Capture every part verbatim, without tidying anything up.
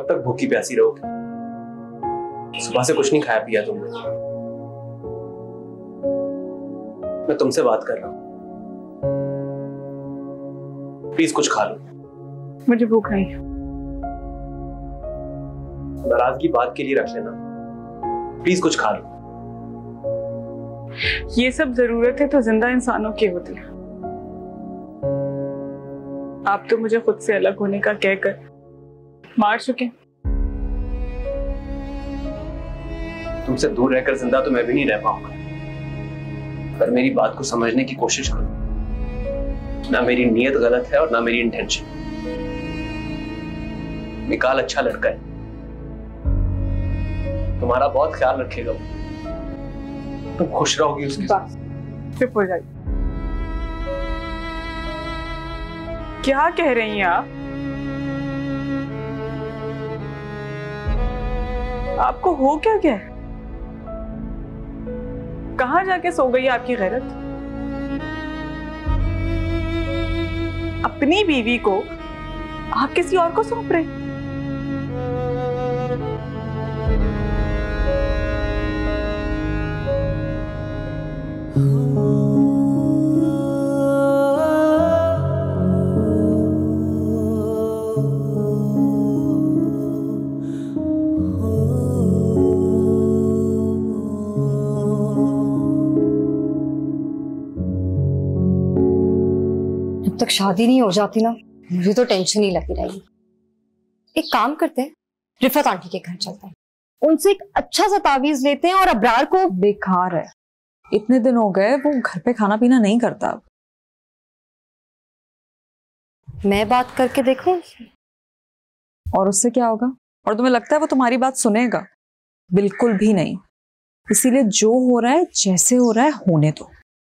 कब तक भूखी प्यासी रहोगे? सुबह से कुछ नहीं खाया पिया तुमने। मैं तुमसे बात कर रहा हूं, प्लीज कुछ खा लो। मुझे भूख नहीं है। नाराजगी बात के लिए रख लेना, प्लीज कुछ खा लो। ये सब जरूरतें तो जिंदा इंसानों की होती है। आप तो मुझे खुद से अलग होने का कहकर मार चुके। तुमसे दूर रहकर जिंदा तो मैं भी नहीं रह पाऊंगा, पर मेरी बात को समझने की कोशिश करो। ना मेरी नीयत गलत है और ना मेरी इंटेंशन। निकाल अच्छा लड़का है, तुम्हारा बहुत ख्याल रखेगा वो। तुम खुश रहोगी उसके साथ। चुप हो जाइए। क्या कह रही हैं आप? आपको हो क्या क्या? कहां जाके सो गई आपकी गैरत? अपनी बीवी को आप किसी और को सौंप रहे? जब तक शादी नहीं हो जाती ना, मुझे तो टेंशन ही लगी रहेगी। एक काम करते हैं, रिफत आंटी के घर चलते हैं, उनसे एक अच्छा सा तावीज लेते हैं और अब्रार को। बेकार है, इतने दिन हो गए वो घर पे खाना पीना नहीं करता। मैं बात करके देखूं? और उससे क्या होगा? और तुम्हें लगता है वो तुम्हारी बात सुनेगा? बिल्कुल भी नहीं। इसीलिए जो हो रहा है जैसे हो रहा है होने दो।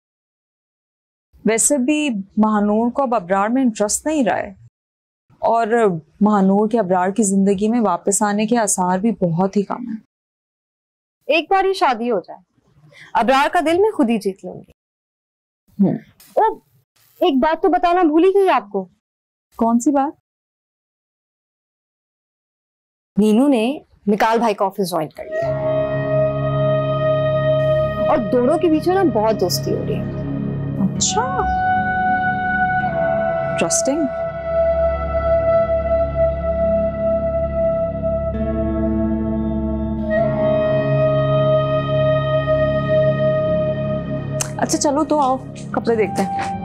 वैसे भी महानूर को अब अब्रार में इंटरेस्ट नहीं रहा है, और महानूर के अब्रार की जिंदगी में वापस आने के आसार भी बहुत ही कम है। एक बार ही शादी हो जाए, अब्रार का दिल मैं खुद ही जीत लूंगी। हम्म। ओ, एक बात तो बताना भूल ही गई आपको। कौन सी बात? नीनू ने मिकाल भाई का ऑफिस ज्वाइन कर लिया और दोनों के बीच में ना बहुत दोस्ती हो रही है। अच्छा, इंटरेस्टिंग। अच्छा चलो तो आओ कपड़े देखते हैं।